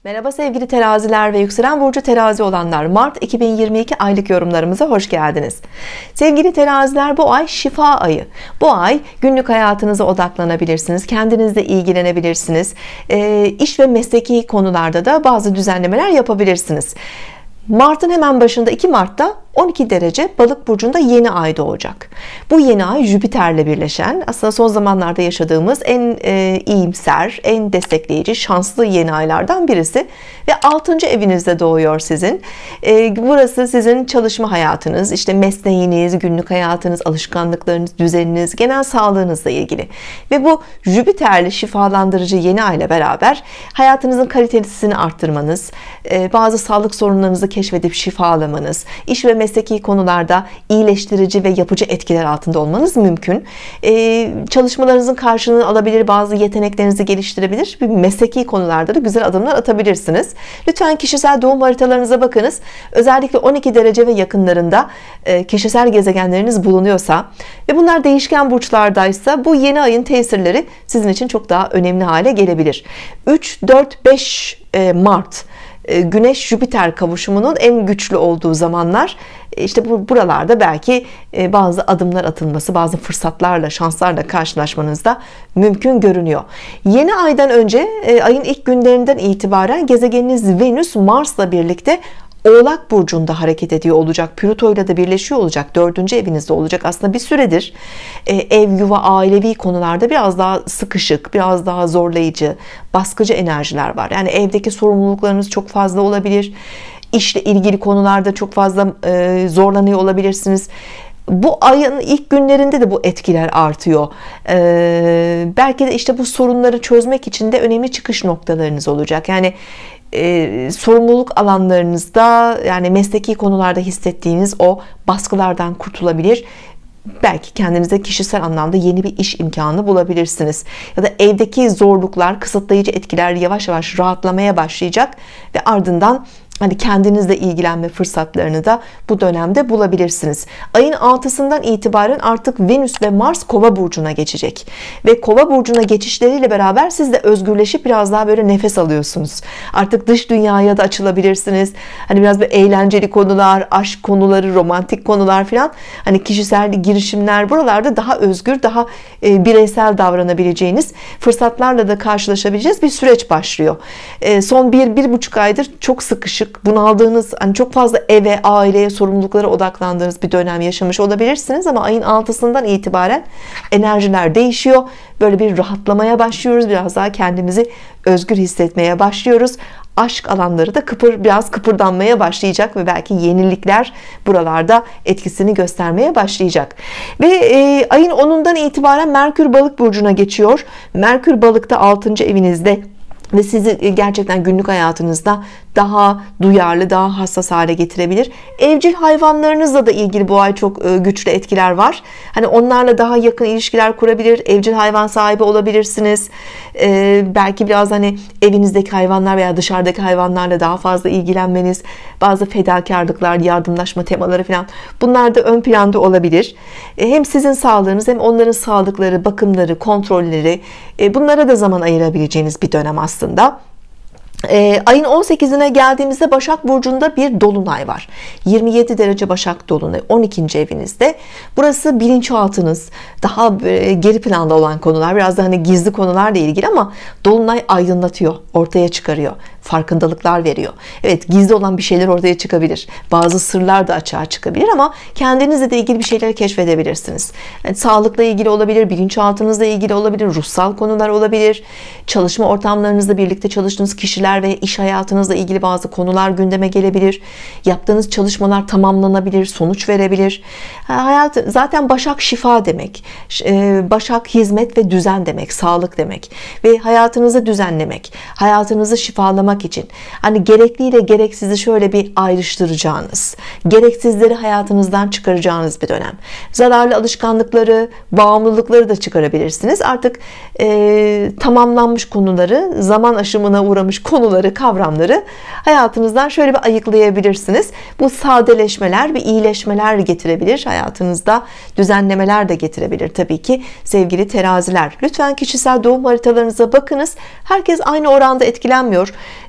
Merhaba sevgili teraziler ve yükselen burcu terazi olanlar, Mart 2022 aylık yorumlarımıza hoş geldiniz. Sevgili teraziler, bu ay şifa ayı. Bu ay günlük hayatınıza odaklanabilirsiniz, kendinizle ilgilenebilirsiniz, iş ve mesleki konularda da bazı düzenlemeler yapabilirsiniz. Mart'ın hemen başında 2 Mart'ta 12 derece Balık burcunda yeni ay doğacak. Bu yeni ay Jüpiter'le birleşen, aslında son zamanlarda yaşadığımız en iyimser, en destekleyici, şanslı yeni aylardan birisi ve 6. evinizde doğuyor sizin. Burası sizin çalışma hayatınız, işte mesleğiniz, günlük hayatınız, alışkanlıklarınız, düzeniniz, genel sağlığınızla ilgili. Ve bu Jüpiter'li şifalandırıcı yeni ay ile beraber hayatınızın kalitesini arttırmanız, bazı sağlık sorunlarınızı keşfedip şifalamanız, iş ve mesleki konularda iyileştirici ve yapıcı etkiler altında olmanız mümkün. Çalışmalarınızın karşılığını alabilir, bazı yeteneklerinizi geliştirebilir, mesleki konularda da güzel adımlar atabilirsiniz. Lütfen kişisel doğum haritalarınıza bakınız. Özellikle 12 derece ve yakınlarında kişisel gezegenleriniz bulunuyorsa ve bunlar değişken burçlardaysa bu yeni ayın tesirleri sizin için çok daha önemli hale gelebilir. 3, 4, 5 Mart Güneş-Jüpiter kavuşumunun en güçlü olduğu zamanlar. İşte buralarda belki bazı adımlar atılması, bazı fırsatlarla, şanslarla karşılaşmanız da mümkün görünüyor. Yeni aydan önce ayın ilk günlerinden itibaren gezegeniniz Venüs Mars'la birlikte Oğlak burcunda hareket ediyor olacak. Plüto ile de birleşiyor olacak. 4. evinizde olacak. Aslında bir süredir ev, yuva, ailevi konularda biraz daha sıkışık, biraz daha zorlayıcı, baskıcı enerjiler var. Yani evdeki sorumluluklarınız çok fazla olabilir. İşle ilgili konularda çok fazla zorlanıyor olabilirsiniz. Bu ayın ilk günlerinde de bu etkiler artıyor. Belki de işte bu sorunları çözmek için de önemli çıkış noktalarınız olacak. Yani sorumluluk alanlarınızda, yani mesleki konularda hissettiğiniz o baskılardan kurtulabilir. Belki kendinize kişisel anlamda yeni bir iş imkanı bulabilirsiniz. Ya da evdeki zorluklar, kısıtlayıcı etkiler yavaş yavaş rahatlamaya başlayacak ve ardından hani kendinizle ilgilenme fırsatlarını da bu dönemde bulabilirsiniz. Ayın 6'sından itibaren artık Venüs ve Mars Kova burcuna geçecek. Ve Kova burcuna geçişleriyle beraber siz de özgürleşip biraz daha böyle nefes alıyorsunuz. Artık dış dünyaya da açılabilirsiniz. Hani biraz böyle eğlenceli konular, aşk konuları, romantik konular falan. Hani kişisel girişimler, buralarda daha özgür, daha bireysel davranabileceğiniz fırsatlarla da karşılaşabileceğiz bir süreç başlıyor. Son 1-1,5 aydır çok sıkışık, bunaldığınız, hani çok fazla eve, aileye, sorumluluklara odaklandığınız bir dönem yaşamış olabilirsiniz ama ayın 6'sından itibaren enerjiler değişiyor. Böyle bir rahatlamaya başlıyoruz. Biraz daha kendimizi özgür hissetmeye başlıyoruz. Aşk alanları da biraz kıpırdanmaya başlayacak ve belki yenilikler buralarda etkisini göstermeye başlayacak. Ve ayın 10'undan itibaren Merkür Balık burcuna geçiyor. Merkür Balık'ta 6. evinizde ve sizi gerçekten günlük hayatınızda daha duyarlı, daha hassas hale getirebilir. Evcil hayvanlarınızla da ilgili bu ay çok güçlü etkiler var. Hani onlarla daha yakın ilişkiler kurabilir, evcil hayvan sahibi olabilirsiniz. Belki biraz hani evinizdeki hayvanlar veya dışarıdaki hayvanlarla daha fazla ilgilenmeniz, bazı fedakarlıklar, yardımlaşma temaları falan, bunlar da ön planda olabilir. Hem sizin sağlığınız hem onların sağlıkları, bakımları, kontrolleri, bunlara da zaman ayırabileceğiniz bir dönem aslında. Ayın 18'ine geldiğimizde Başak burcunda bir dolunay var. 27 derece Başak dolunay 12. evinizde. Burası bilinçaltınız, daha geri planda olan konular, biraz da hani gizli konularla ilgili ama dolunay aydınlatıyor, ortaya çıkarıyor, farkındalıklar veriyor. Evet, gizli olan bir şeyler ortaya çıkabilir, bazı sırlar da açığa çıkabilir ama kendinizle de ilgili bir şeyleri keşfedebilirsiniz. Yani sağlıkla ilgili olabilir, bilinçaltınızla ilgili olabilir, ruhsal konular olabilir, çalışma ortamlarınızda birlikte çalıştığınız kişiler ve iş hayatınızla ilgili bazı konular gündeme gelebilir. Yaptığınız çalışmalar tamamlanabilir, sonuç verebilir. Zaten Başak şifa demek. Başak hizmet ve düzen demek, sağlık demek. Ve hayatınızı düzenlemek, hayatınızı şifalamak için hani gerekliyle gereksizi şöyle bir ayrıştıracağınız, gereksizleri hayatınızdan çıkaracağınız bir dönem. Zararlı alışkanlıkları, bağımlılıkları da çıkarabilirsiniz. Artık tamamlanmış konuları, zaman aşımına uğramış konuları, kavramları hayatınızdan şöyle bir ayıklayabilirsiniz. Bu sadeleşmeler ve iyileşmeler getirebilir. Hayatınızda düzenlemeler de getirebilir tabii ki sevgili teraziler. Lütfen kişisel doğum haritalarınıza bakınız. Herkes aynı oranda etkilenmiyor.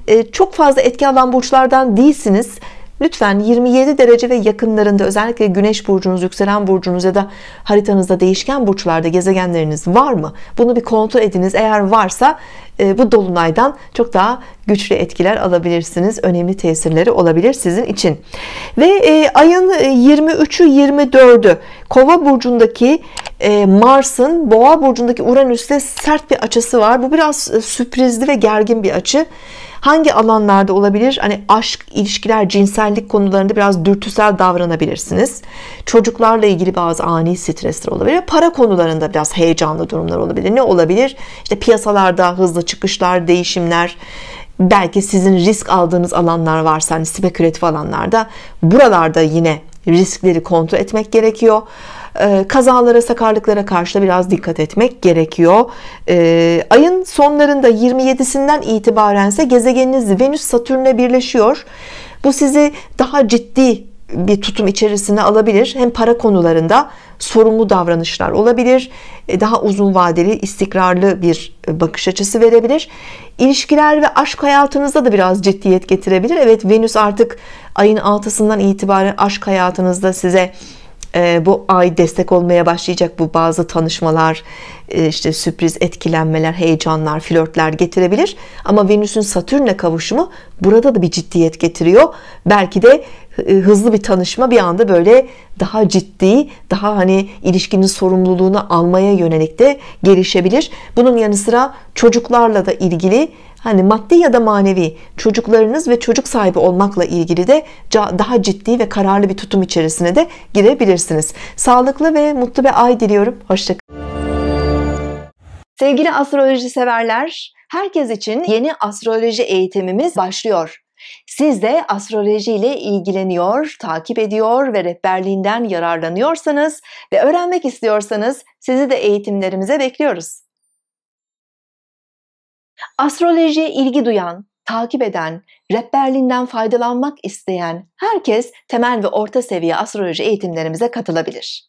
çok fazla etki alan burçlardan değilsiniz. Lütfen 27 derece ve yakınlarında, özellikle güneş burcunuz, yükselen burcunuz ya da haritanızda değişken burçlarda gezegenleriniz var mı? Bunu bir kontrol ediniz. Eğer varsa bu dolunaydan çok daha güçlü etkiler alabilirsiniz. Önemli tesirleri olabilir sizin için. Ve ayın 23'ü 24'ü Kova burcundaki Mars'ın Boğa burcundaki Uranüs'te sert bir açısı var. Bu biraz sürprizli ve gergin bir açı. Hangi alanlarda olabilir? Hani aşk, ilişkiler, cinsellik konularında biraz dürtüsel davranabilirsiniz. Çocuklarla ilgili bazı ani stresler olabilir. Para konularında biraz heyecanlı durumlar olabilir. Ne olabilir? İşte piyasalarda hızlı çıkışlar, değişimler. Belki sizin risk aldığınız alanlar varsa, hani spekülatif alanlarda, buralarda yine riskleri kontrol etmek gerekiyor. Kazalara, sakarlıklara karşı da biraz dikkat etmek gerekiyor. Ayın sonlarında 27'sinden itibarense gezegeniniz Venüs Satürn'le birleşiyor. Bu sizi daha ciddi bir tutum içerisine alabilir. Hem para konularında sorumlu davranışlar olabilir. Daha uzun vadeli, istikrarlı bir bakış açısı verebilir. İlişkiler ve aşk hayatınızda da biraz ciddiyet getirebilir. Evet, Venüs artık ayın 6'sından itibaren aşk hayatınızda size bu ay destek olmaya başlayacak. Bu bazı tanışmalar, işte sürpriz etkilenmeler, heyecanlar, flörtler getirebilir. Ama Venüs'ün Satürn'le kavuşumu burada da bir ciddiyet getiriyor. Belki de hızlı bir tanışma bir anda böyle daha ciddi, daha hani ilişkinin sorumluluğunu almaya yönelik de gelişebilir. Bunun yanı sıra çocuklarla da ilgili, hani maddi ya da manevi çocuklarınız ve çocuk sahibi olmakla ilgili de daha ciddi ve kararlı bir tutum içerisine de girebilirsiniz. Sağlıklı ve mutlu bir ay diliyorum. Hoşça kalın. Sevgili astroloji severler, herkes için yeni astroloji eğitimimiz başlıyor. Siz de astroloji ile ilgileniyor, takip ediyor ve rehberliğinden yararlanıyorsanız ve öğrenmek istiyorsanız sizi de eğitimlerimize bekliyoruz. Astrolojiye ilgi duyan, takip eden, rehberliğinden faydalanmak isteyen herkes temel ve orta seviye astroloji eğitimlerimize katılabilir.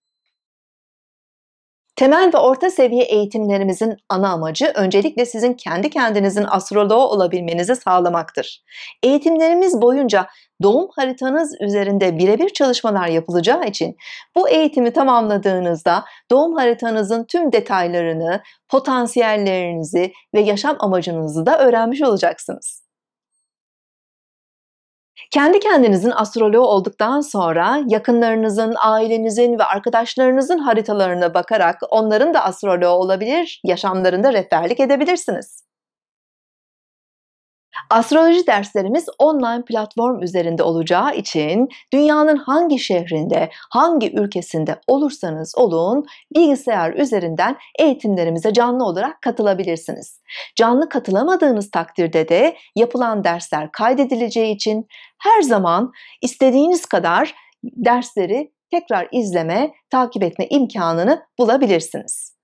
Temel ve orta seviye eğitimlerimizin ana amacı öncelikle sizin kendi kendinizin astroloğu olabilmenizi sağlamaktır. Eğitimlerimiz boyunca doğum haritanız üzerinde birebir çalışmalar yapılacağı için bu eğitimi tamamladığınızda doğum haritanızın tüm detaylarını, potansiyellerinizi ve yaşam amacınızı da öğrenmiş olacaksınız. Kendi kendinizin astroloğu olduktan sonra yakınlarınızın, ailenizin ve arkadaşlarınızın haritalarına bakarak onların da astroloğu olabilir, yaşamlarında rehberlik edebilirsiniz. Astroloji derslerimiz online platform üzerinde olacağı için dünyanın hangi şehrinde, hangi ülkesinde olursanız olun bilgisayar üzerinden eğitimlerimize canlı olarak katılabilirsiniz. Canlı katılamadığınız takdirde de yapılan dersler kaydedileceği için her zaman istediğiniz kadar dersleri tekrar izleme, takip etme imkanını bulabilirsiniz.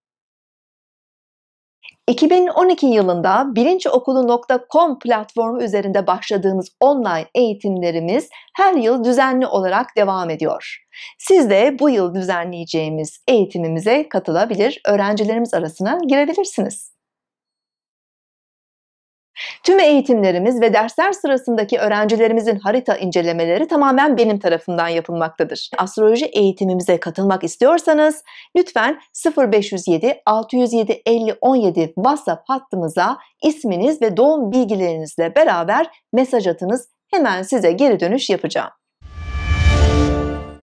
2012 yılında bilinçokulu.com platformu üzerinde başladığımız online eğitimlerimiz her yıl düzenli olarak devam ediyor. Siz de bu yıl düzenleyeceğimiz eğitimimize katılabilir, öğrencilerimiz arasına girebilirsiniz. Tüm eğitimlerimiz ve dersler sırasındaki öğrencilerimizin harita incelemeleri tamamen benim tarafımdan yapılmaktadır. Astroloji eğitimimize katılmak istiyorsanız lütfen 0507 607 50 17 WhatsApp hattımıza isminiz ve doğum bilgilerinizle beraber mesaj atınız. Hemen size geri dönüş yapacağım.